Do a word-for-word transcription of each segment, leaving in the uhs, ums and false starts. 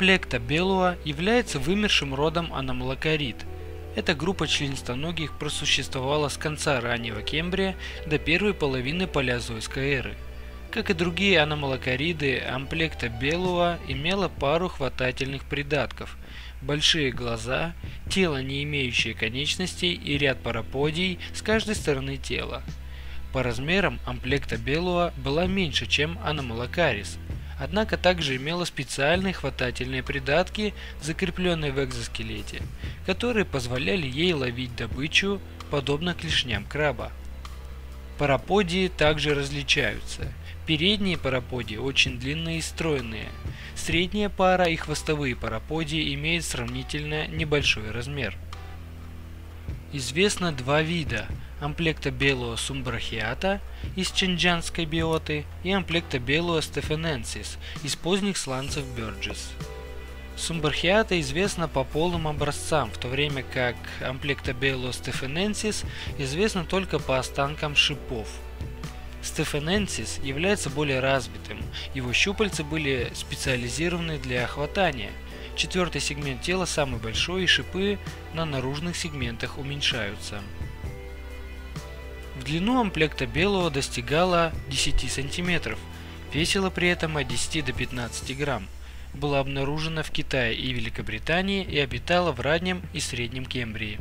Amplecta является вымершим родом аномалокарид. Эта группа членистоногих просуществовала с конца раннего Кембрия до первой половины палеозойской эры. Как и другие аномалокариды, Amplecta имела пару хватательных придатков: большие глаза, тело, не имеющее конечностей, и ряд параподий с каждой стороны тела. По размерам Amplecta была меньше, чем Anomalocaris, однако также имела специальные хватательные придатки, закрепленные в экзоскелете, которые позволяли ей ловить добычу, подобно клешням краба. Параподии также различаются. Передние параподии очень длинные и стройные. Средняя пара и хвостовые параподии имеют сравнительно небольшой размер. Известно два вида: Amplecta sumbrochiata из ченджанской биоты и Amplecta stephenensis из поздних сланцев Бёрджес. Sumbrochiata известна по полым образцам, в то время как Amplecta stephenensis известна только по останкам шипов. Stephenensis является более развитым, его щупальца были специализированы для хватания. Четвертый сегмент тела самый большой, и шипы на наружных сегментах уменьшаются. В длину Amplecta достигала десяти сантиметров, весила при этом от десяти до пятнадцати грамм. Была обнаружена в Китае и Великобритании и обитала в раннем и среднем Кембрии.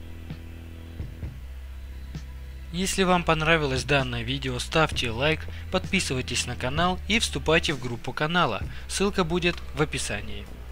Если вам понравилось данное видео, ставьте лайк, подписывайтесь на канал и вступайте в группу канала, ссылка будет в описании.